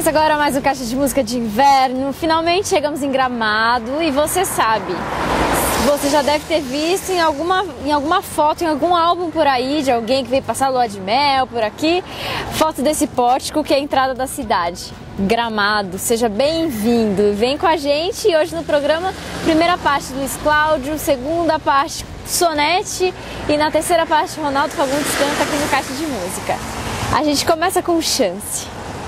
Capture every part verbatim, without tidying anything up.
Começa agora mais um Caixa de Música de Inverno. Finalmente chegamos em Gramado e você sabe, você já deve ter visto em alguma, em alguma foto, em algum álbum por aí, de alguém que veio passar lua de mel por aqui, foto desse pórtico que é a entrada da cidade. Gramado, seja bem-vindo, vem com a gente. E hoje no programa, primeira parte Luiz Cláudio, segunda parte Sonete e na terceira parte Ronaldo Fagundes canta aqui no Caixa de Música. A gente começa com Chance.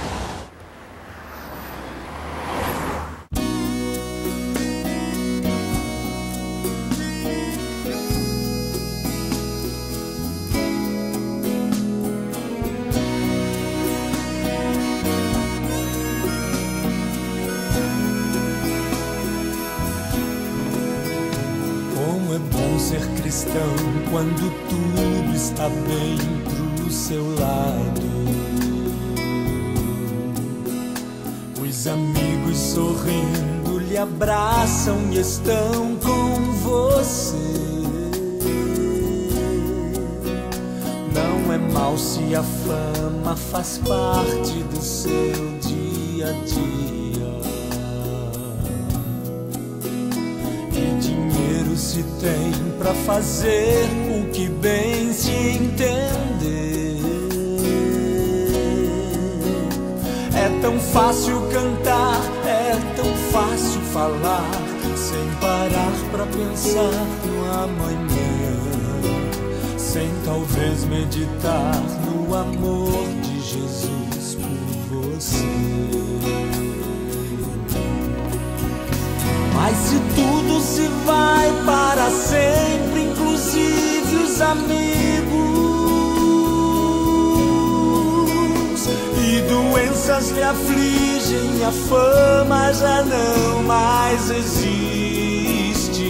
Ser cristão quando tudo está bem pro seu lado. Os amigos sorrindo lhe abraçam e estão com você. Não é mal se a fama faz parte do seu dia a dia. Se tem pra fazer o que bem se entender. É tão fácil cantar, é tão fácil falar, sem parar pra pensar no amanhã, sem talvez meditar no amor de Jesus por você. Mas se tudo se vai para sempre, inclusive os amigos, e doenças lhe afligem, a fama já não mais existe,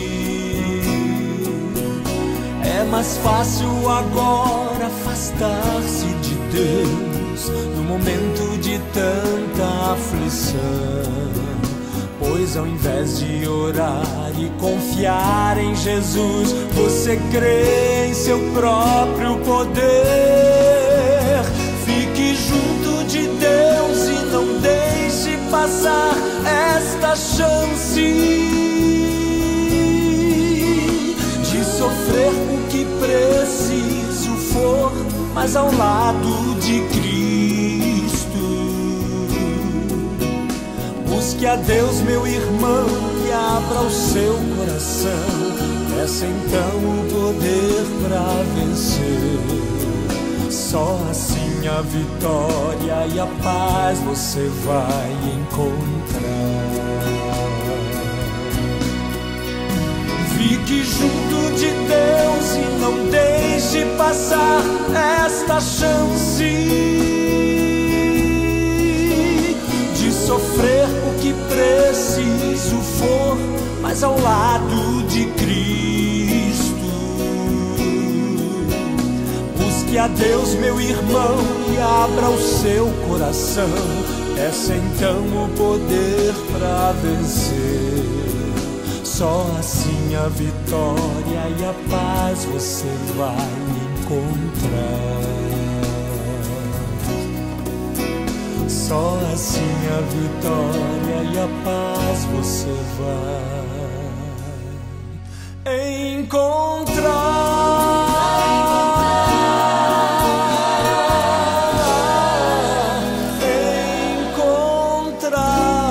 é mais fácil agora afastar-se de Deus no momento de tanta aflição. Pois ao invés de orar e confiar em Jesus, você crê em seu próprio poder. Fique junto de Deus e não deixe passar esta chance de sofrer o que preciso for, mas ao lado de Cristo. Busque a Deus, meu irmão, e abra o seu coração. Peça então o poder pra vencer. Só assim a vitória e a paz você vai encontrar. Fique junto de Deus e não deixe passar esta chance sofrer o que preciso for, mas ao lado de Cristo. Busque a Deus, meu irmão, e abra o seu coração. Peça então o poder pra vencer. Só assim a vitória e a paz você vai encontrar. Só assim a vitória e a paz você vai encontrar. Encontrar.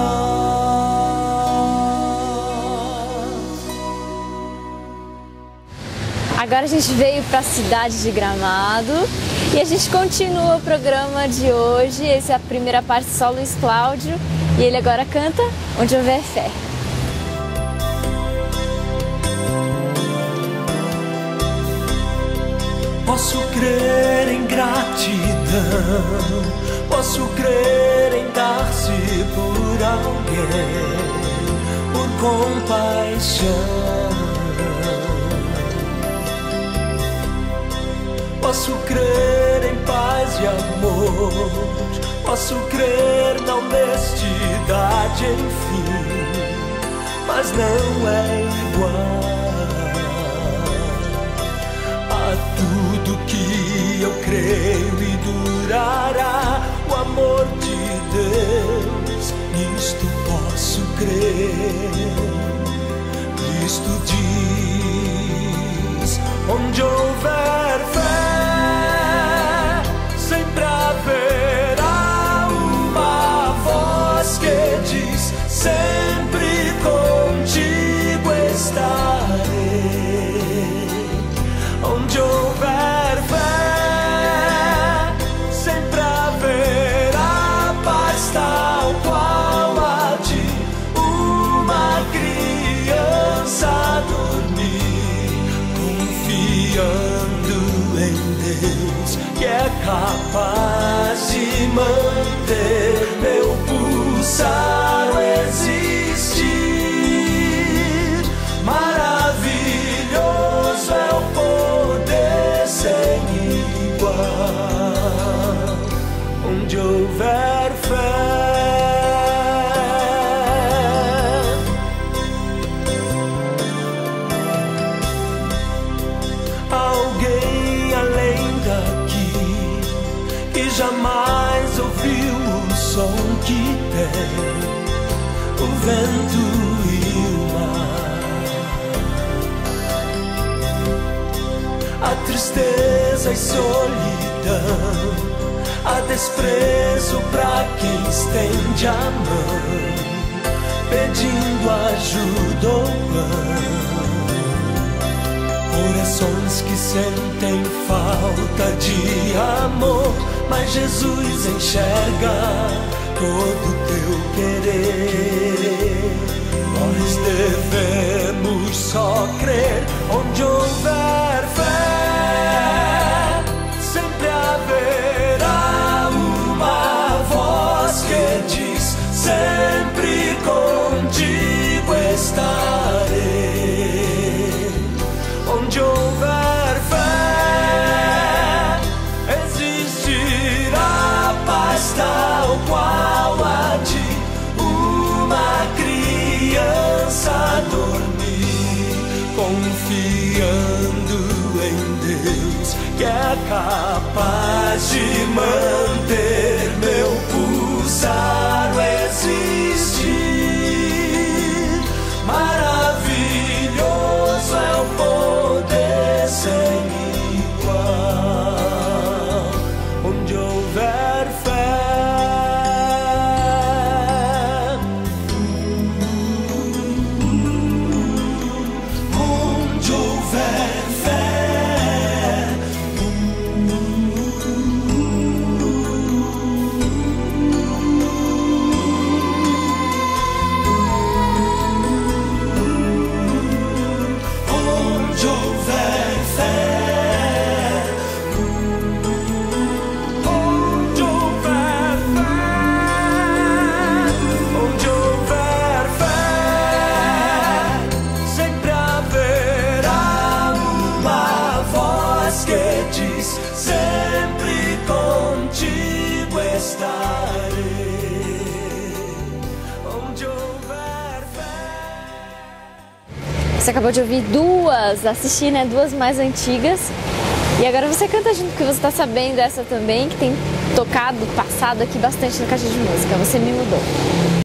Agora a gente veio para a cidade de Gramado. E a gente continua o programa de hoje. Essa é a primeira parte, só Luiz Cláudio. E ele agora canta Onde Houver Fé. Posso crer em gratidão, posso crer em dar-se por alguém, por compaixão. Posso crer em paz e amor, posso crer na honestidade, enfim, mas não é igual a tudo que eu creio e durará o amor de Deus. crer. Cristo diz: onde houver fé, sempre haverá uma voz que diz: sempre contigo estarei. Onde houver fé, sempre haverá paz, tal qual a de uma criança dormir, confiando em Deus, que é capaz de manter meu pulsar o existir. Maravilhoso é o poder sem igual, onde houver fé. Alguém além daqui que jamais ouviu o som que tem o vento e o mar, a tristeza e solidão, a desprezo pra quem estende a mão, pedindo ajuda ou pão. Corações que sentem falta de amor, mas Jesus enxerga todo teu querer. Nós devemos só crer. Onde houver fé, sempre haverá uma voz que diz: sempre contigo estarei. Onde houver fé, existirá paz, tal qual a de uma criança dormir, confiando em Deus, que é capaz de manter meu pulsar o existir. Maravilhoso é o poder sem igual, onde houver fé. Onde houver fé, onde houver fé, onde houver fé, onde houver fé, sempre haverá uma voz que diz: sempre contigo estarei. Onde houver fé. Você acabou de ouvir duas, assistir, né? Duas mais antigas. E agora você canta junto, porque você tá sabendo essa também, que tem tocado, passado aqui bastante na caixa de música. Você Me Mudou.